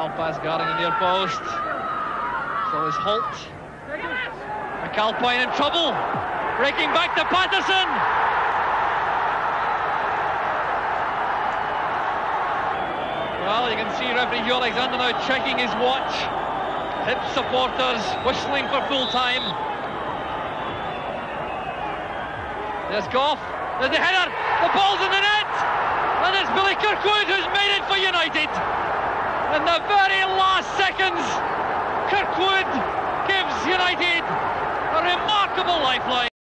McAlpass guarding the near post. So is Holt. McAlpine in trouble. Breaking back to Patterson. Well, you can see referee Hugh Alexander now checking his watch. Hip supporters whistling for full time. There's Gough. There's the header. The ball's in the net. And it's Billy Kirkwood who's made it for United. In the very last seconds, Kirkwood gives United a remarkable lifeline.